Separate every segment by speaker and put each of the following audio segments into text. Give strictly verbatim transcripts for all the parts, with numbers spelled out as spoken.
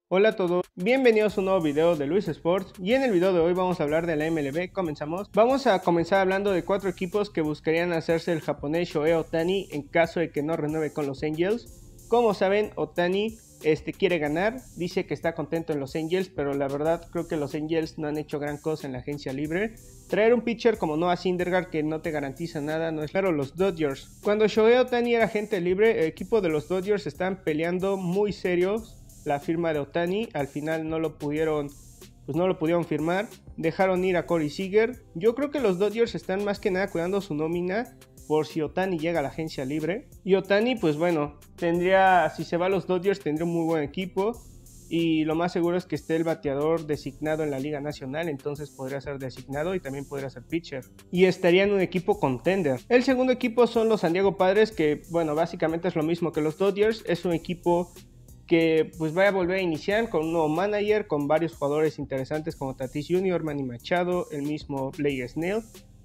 Speaker 1: Hola a todos, bienvenidos a un nuevo video de Luis Sports y en el video de hoy vamos a hablar de la M L B. Comenzamos. Vamos a comenzar hablando de cuatro equipos que buscarían hacerse el japonés Shohei Ohtani en caso de que no renueve con los Angels. Como saben, Ohtani este, quiere ganar, dice que está contento en los Angels, pero la verdad creo que los Angels no han hecho gran cosa en la agencia libre. Traer un pitcher como Noah Syndergaard que no te garantiza nada no es claro. Los Dodgers, cuando Shohei Ohtani era agente libre, el equipo de los Dodgers están peleando muy serios la firma de Ohtani. Al final no lo pudieron pues no lo pudieron firmar, dejaron ir a Corey Seager. Yo creo que los Dodgers están más que nada cuidando su nómina por si Ohtani llega a la agencia libre. Y Ohtani, pues bueno, tendría, si se va a los Dodgers, tendría un muy buen equipo. Y lo más seguro es que esté el bateador designado en la Liga Nacional, entonces podría ser designado y también podría ser pitcher. Y estaría en un equipo contender. El segundo equipo son los San Diego Padres, que bueno, básicamente es lo mismo que los Dodgers. Es un equipo que pues vaya a volver a iniciar con un nuevo manager, con varios jugadores interesantes como Tatis junior, Manny Machado, el mismo Blake Snell,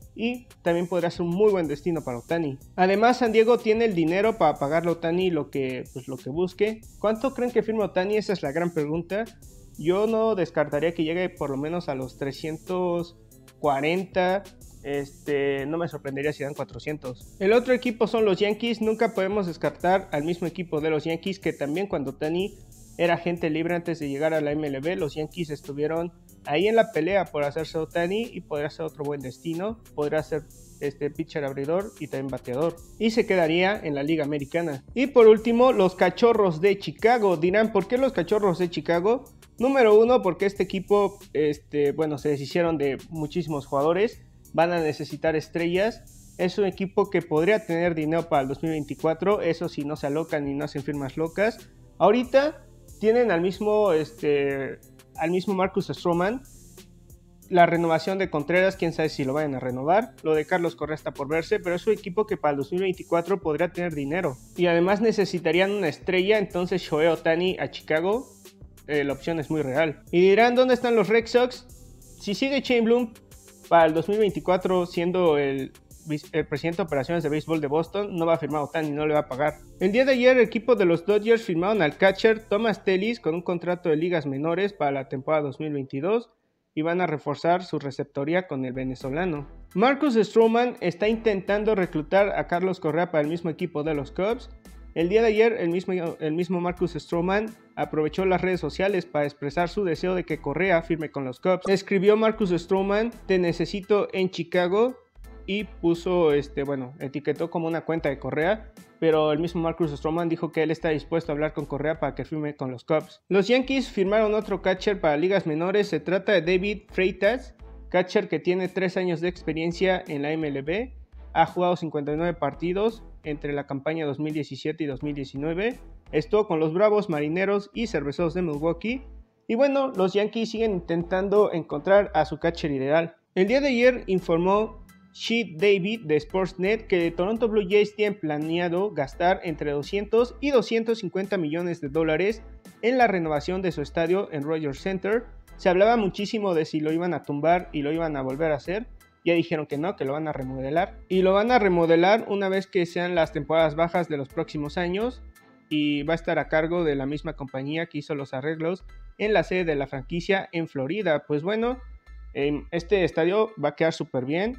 Speaker 1: y también podrá ser un muy buen destino para Ohtani. Además, San Diego tiene el dinero para pagarle a Ohtani lo que, pues, lo que busque. ¿Cuánto creen que firme Ohtani? Esa es la gran pregunta. Yo no descartaría que llegue por lo menos a los trescientos cuarenta. Este, no me sorprendería si dan cuatrocientos. El otro equipo son los Yankees. Nunca podemos descartar al mismo equipo de los Yankees, que también cuando Ohtani era agente libre antes de llegar a la M L B, los Yankees estuvieron ahí en la pelea por hacerse Ohtani y podría ser otro buen destino. Podría ser este pitcher abridor y también bateador, y se quedaría en la Liga Americana. Y por último, los Cachorros de Chicago. Dirán, ¿por qué los Cachorros de Chicago? Número uno, porque este equipo, este, bueno, se deshicieron de muchísimos jugadores. Van a necesitar estrellas. Es un equipo que podría tener dinero para el dos mil veinticuatro. Eso si no se alocan y no hacen firmas locas. Ahorita tienen al mismo, este, al mismo Marcus Stroman. La renovación de Contreras, quién sabe si lo vayan a renovar. Lo de Carlos Correa está por verse, pero es un equipo que para el dos mil veinticuatro podría tener dinero. Y además necesitarían una estrella, entonces Shohei Ohtani a Chicago, eh, la opción es muy real. Y dirán, ¿dónde están los Red Sox? Si sigue Shane Bloom para el dos mil veinticuatro siendo el, el presidente de operaciones de béisbol de Boston, no va a firmar Ohtani, no le va a pagar. El día de ayer el equipo de los Dodgers firmaron al catcher Thomas Tellis con un contrato de ligas menores para la temporada dos mil veintidós y van a reforzar su receptoría con el venezolano. Marcus Stroman está intentando reclutar a Carlos Correa para el mismo equipo de los Cubs. El día de ayer el mismo, el mismo Marcus Stroman aprovechó las redes sociales para expresar su deseo de que Correa firme con los Cubs. Escribió Marcus Stroman: te necesito en Chicago, y puso, este, bueno, etiquetó como una cuenta de Correa, pero el mismo Marcus Stroman dijo que él está dispuesto a hablar con Correa para que firme con los Cubs. Los Yankees firmaron otro catcher para ligas menores. Se trata de David Freitas, catcher que tiene tres años de experiencia en la M L B. Ha jugado cincuenta y nueve partidos entre la campaña dos mil diecisiete y dos mil diecinueve. Estuvo con los Bravos, Marineros y Cerveceros de Milwaukee. Y bueno, los Yankees siguen intentando encontrar a su catcher ideal. El día de ayer informó Sheet David de Sportsnet que Toronto Blue Jays tienen planeado gastar entre doscientos y doscientos cincuenta millones de dólares en la renovación de su estadio en Rogers Center. Se hablaba muchísimo de si lo iban a tumbar y lo iban a volver a hacer. Ya dijeron que no, que lo van a remodelar. Y lo van a remodelar una vez que sean las temporadas bajas de los próximos años. Y va a estar a cargo de la misma compañía que hizo los arreglos en la sede de la franquicia en Florida. Pues bueno, eh, este estadio va a quedar súper bien.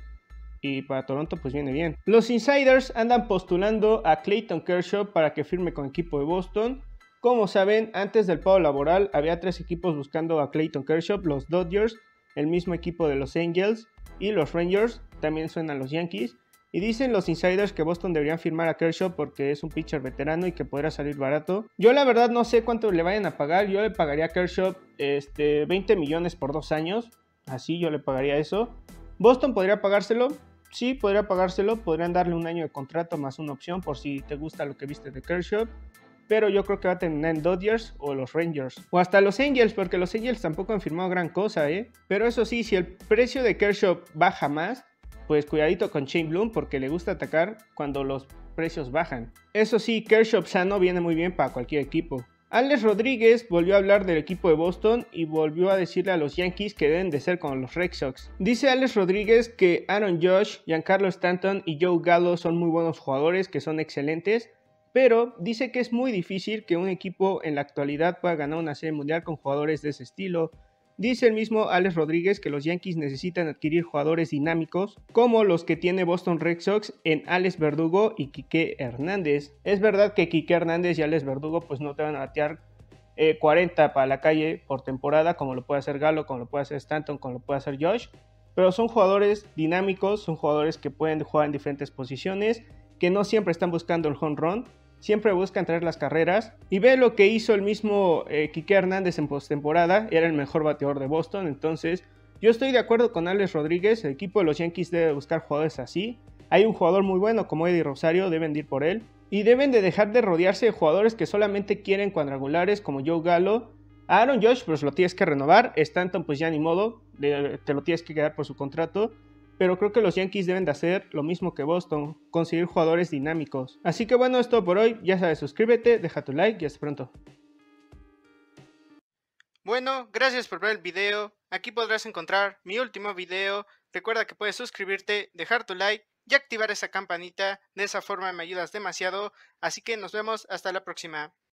Speaker 1: Y para Toronto pues viene bien. Los insiders andan postulando a Clayton Kershaw para que firme con el equipo de Boston. Como saben, antes del paro laboral había tres equipos buscando a Clayton Kershaw: los Dodgers, el mismo equipo de los Angels y los Rangers. También suenan los Yankees. Y dicen los insiders que Boston deberían firmar a Kershaw porque es un pitcher veterano y que podrá salir barato. Yo la verdad no sé cuánto le vayan a pagar. Yo le pagaría a Kershaw este, veinte millones por dos años. Así yo le pagaría eso. Boston podría pagárselo. Sí, podría pagárselo, podrían darle un año de contrato más una opción por si te gusta lo que viste de Kershaw. Pero yo creo que va a terminar en Dodgers o los Rangers. O hasta los Angels, porque los Angels tampoco han firmado gran cosa, ¿eh? Pero eso sí, si el precio de Kershaw baja más, pues cuidadito con Shane Bloom, porque le gusta atacar cuando los precios bajan. Eso sí, Kershaw sano viene muy bien para cualquier equipo. Alex Rodríguez volvió a hablar del equipo de Boston y volvió a decirle a los Yankees que deben de ser como los Red Sox. Dice Alex Rodríguez que Aaron Judge, Giancarlo Stanton y Joe Gallo son muy buenos jugadores, que son excelentes, pero dice que es muy difícil que un equipo en la actualidad pueda ganar una serie mundial con jugadores de ese estilo. Dice el mismo Alex Rodríguez que los Yankees necesitan adquirir jugadores dinámicos como los que tiene Boston Red Sox en Alex Verdugo y Quique Hernández. Es verdad que Quique Hernández y Alex Verdugo pues no te van a batear eh, cuarenta para la calle por temporada como lo puede hacer Galo, como lo puede hacer Stanton, como lo puede hacer Josh, pero son jugadores dinámicos, son jugadores que pueden jugar en diferentes posiciones, que no siempre están buscando el home run, siempre buscan traer las carreras. Y ve lo que hizo el mismo eh, Quique Hernández en postemporada, era el mejor bateador de Boston. Entonces yo estoy de acuerdo con Alex Rodríguez, el equipo de los Yankees debe buscar jugadores así. Hay un jugador muy bueno como Eddie Rosario, deben de ir por él. Y deben de dejar de rodearse de jugadores que solamente quieren cuadrangulares como Joe Gallo. A Aaron Judge pues lo tienes que renovar, Stanton pues ya ni modo, te lo tienes que quedar por su contrato. Pero creo que los Yankees deben de hacer lo mismo que Boston, conseguir jugadores dinámicos. Así que bueno, es todo por hoy. Ya sabes, suscríbete, deja tu like y hasta pronto.
Speaker 2: Bueno, gracias por ver el video. Aquí podrás encontrar mi último video. Recuerda que puedes suscribirte, dejar tu like y activar esa campanita. De esa forma me ayudas demasiado. Así que nos vemos hasta la próxima.